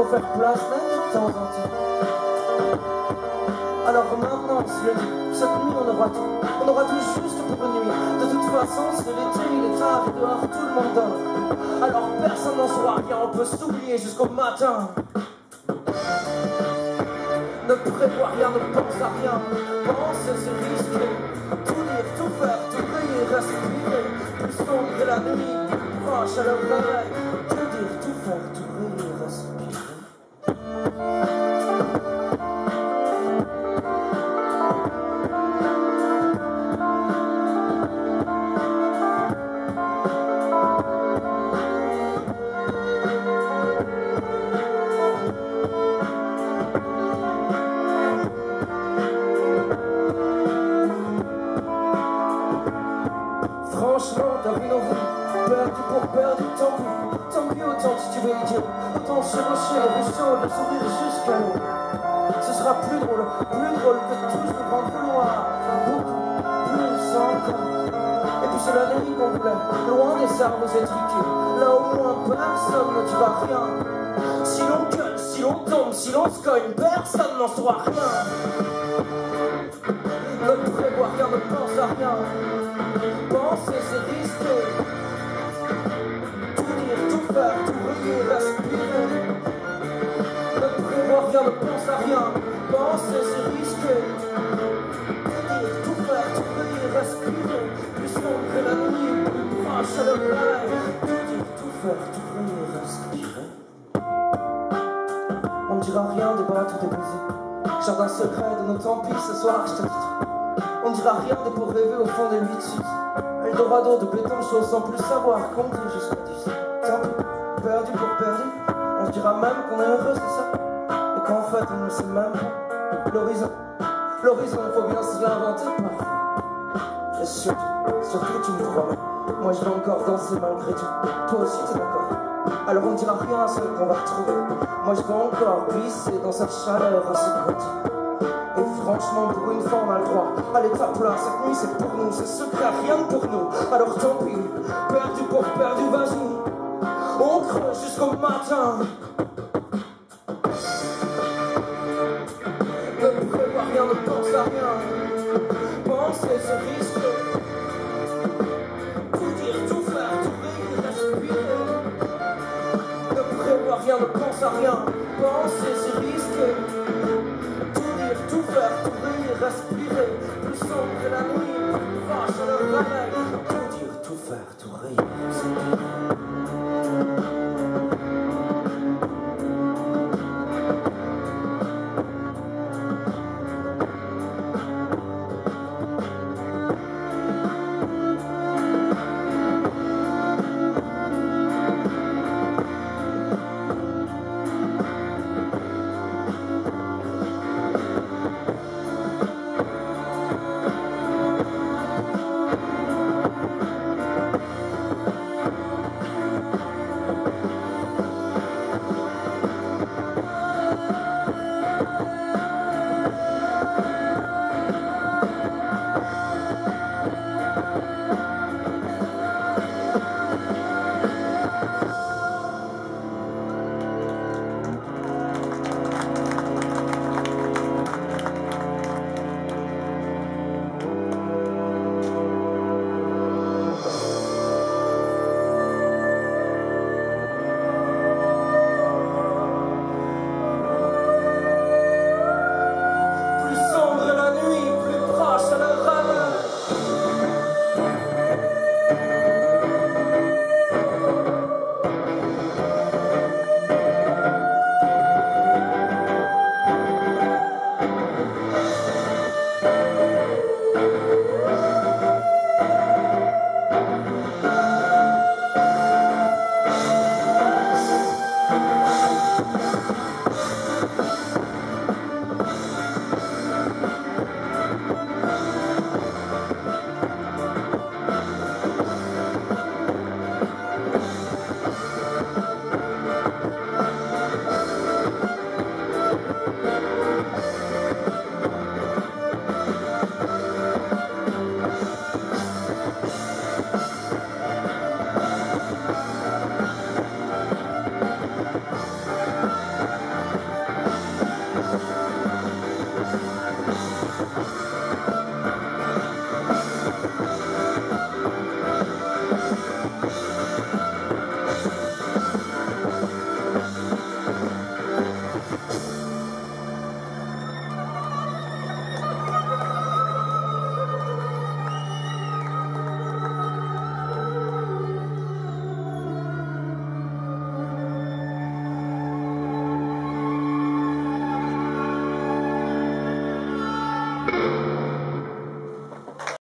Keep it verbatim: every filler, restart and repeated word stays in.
faire place là de temps en temps. Alors maintenant, on se le dit, cette nuit on aura tout. On aura tout juste pour une nuit. De toute façon, c'est l'été, il est tard et dehors tout le monde dort. Alors personne n'en saura rien, on peut s'oublier jusqu'au matin. Ne prévois rien, ne pense à rien. Penser, c'est risquer. Tout dire, tout faire, tout prier, respirer. Plus sombre que la nuit, plus proche à l'oreille. Tout dire, tout faire, tout prier, respirer. Franchement, t'as vu nos vies, perdu pour perdu, tant pis, tant pis autant si tu veux y dire, autant chevaucher les vaisseaux, le sourire jusqu'à l'eau. Ce sera plus drôle, plus drôle que toujours grand couloir, beaucoup plus encore. Et puis c'est la nuit qu'on voulait, loin des cerveaux étriqués, là au moins personne ne dira rien. Si l'on gueule, si l'on tombe, si l'on se cogne, personne n'en saura rien. Ne prévois rien, ne pense à rien. Penser, c'est risquer. Tout dire, tout faire, tout briller, respirer. Ne prévoir rien, ne pense à rien. Penser, c'est risquer. Tout dire, tout faire, tout briller, respirer. Plus sombre que la nuit, plus proche à l'oreille. Tout dire, tout faire, tout briller, respirer. On ne dira rien des battre, des baiser. Jardin secret de nos tant pis, ce soir je te dis. On ne dira rien des pour rêver au fond des huit suites. Eldorado de béton chaud sans plus savoir compter jusqu'à dix. Tant pis, perdu pour perdu. On se dira même qu'on est heureux, c'est ça. Et qu'en fait on ne sait même pas. L'horizon, l'horizon, il faut bien se l'inventer parfois. Et surtout, surtout tu me crois. Moi je vais encore danser malgré tout. Toi aussi t'es d'accord. Alors on ne dira rien à ceux qu'on va retrouver. Moi je vais encore glisser dans cette chaleur assez grotte. Et franchement, pour une fois, on a le droit à l'état plat. Cette nuit, c'est pour nous, c'est secret, rien que pour nous. Alors tant pis, perdu pour perdu, vas-y. On creuse jusqu'au matin. Ne prévois rien, ne pense à rien. Penser, c'est risquer. Tout dire, tout faire, tout rire, respirer. Ne prévois rien, ne pense à rien. Penser, c'est risquer. Tout faire, tout rire, respirer. Plus sombre que la nuit, plus proche à l'oreille. Tout dire, tout faire, tout rire, respirer.